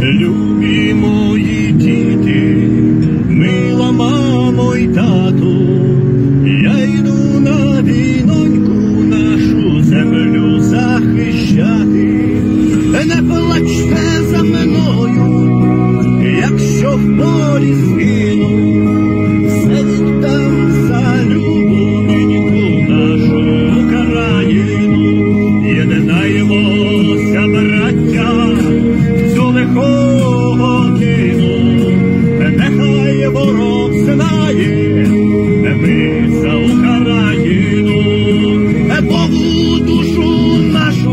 Любі мої діти, мила мамо й тату, я йду на війноньку нашу землю захищати. Не плачте за мною, якщо в полі згину, все віддам за любовеньку нашу Україну. Єднаємося, браття, цю лиху годину, нехай ворог знає, ми за Україну. Богу душу нашу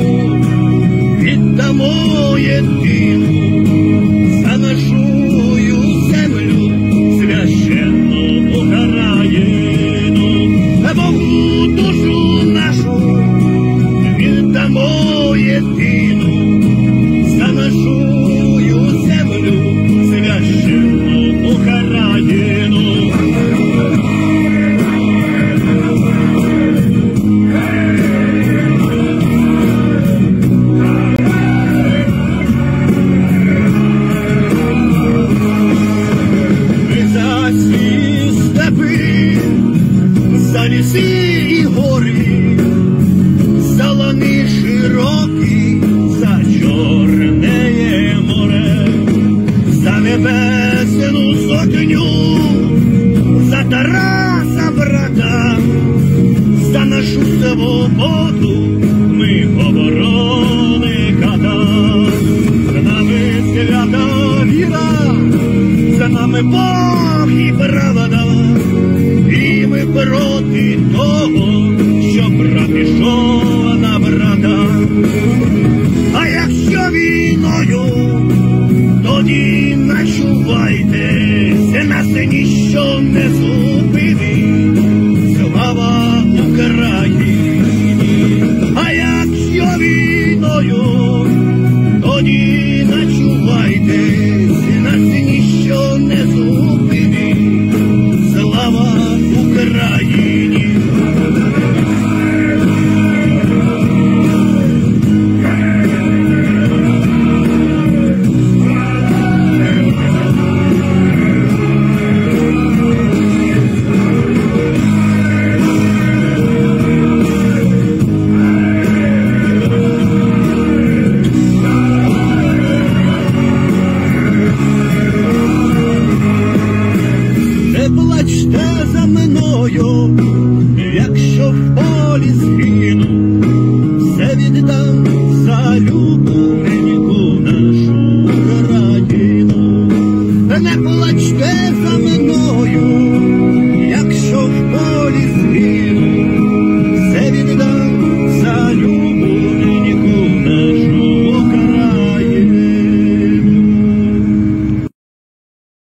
віддамо єдину, за нашою землю священну Україну. Богу душу нашу віддамо єдину, за нашою землю священну Україну. За ліси і гори, за лани широкі, за Чорне море, за небесну сотню, за Тараса брата, за нашу свободу ми оборонника. За нами свята віра, за нами Бог і правда. І ми проти того, що брат пішов на брата. А якщо війною, тоді начувайтеся, нас ніщо не зупинить. Слава Україні! А якщо війною, тоді начувайтеся, нас ніщо не зупинить. Слава Україні! Не плачте за мною, якщо в полі згину, все віддам за любовеньку нашу Україну. Не плачте за мною,